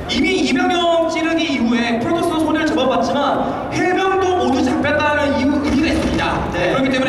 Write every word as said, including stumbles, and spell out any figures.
이미 이병영 찌르기 이후에 프로토스도 손해를 접어봤지만 해병도 모두 잡혔다는 이유, 의미가 있습니다. 네. 그렇기 때문에